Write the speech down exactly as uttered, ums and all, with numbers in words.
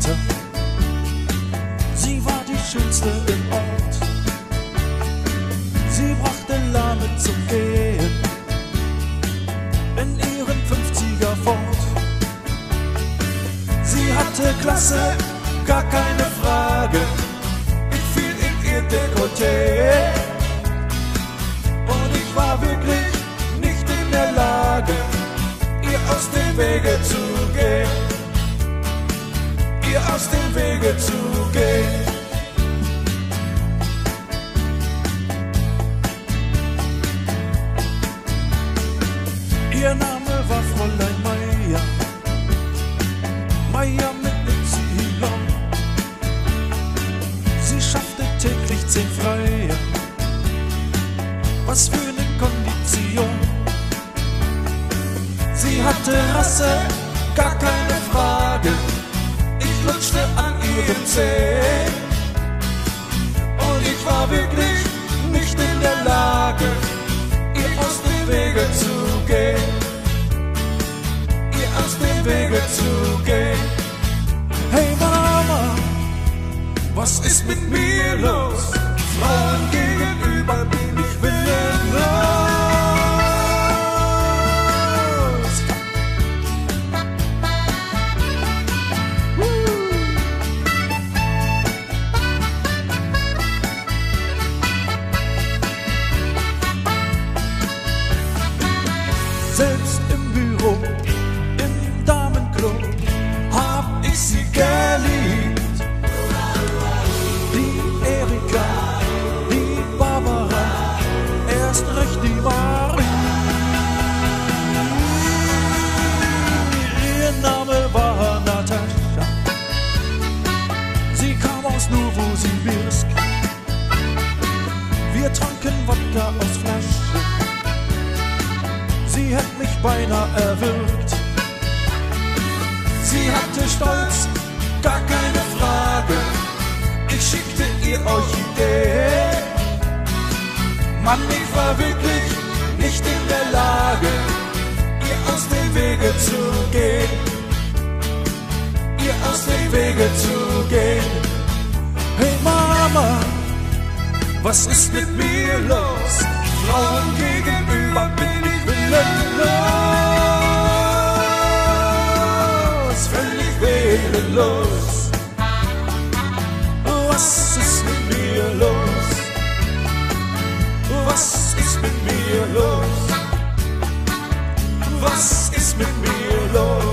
Mutter. Sie war die schönste im Ort. Sie brachte Lahme zum Gehen in ihren fünfziger fort. Sie hatte Klasse, gar keine Frage. Ich fiel in ihr Dekolleté und ich war wirklich nicht in der Lage, ihr aus dem Wege zu gehen, ihr aus dem Wege zu gehen. Ihr Name war Fräulein Meier, Meier mit Y. Sie schaffte täglich zehn Freier, was für eine Kondition. Sie hatte Rasse, gar keine Frage. Ich lutschte an ihrem Zeh und ich war wirklich nicht in der Lage, ihr aus dem Wege zu gehen, ihr aus dem Wege zu gehen. Hey Mama, was ist mit mir los? Frauen gegenüber bin ich willenlos. Selbst im Büro, im Damenklo, hab ich sie geliebt. Die Erika, die Barbara, erst recht die Marie. Ihr Name war Natascha, sie kam aus Nowosibirsk. Wir tranken Wodka aus Flaschen, sie hat mich beinahe erwürgt. Sie hatte Stolz, gar keine Frage. Ich schickte ihr Orchidee. Mann, ich war wirklich nicht in der Lage, ihr aus dem Wege zu gehen, ihr aus dem Wege zu gehen. Hey Mama, was ist mit mir los? Frauen gegenüber bin ich willenlos, völlig willenlos. Was ist mit mir los? Was ist mit mir los? Was ist mit mir los?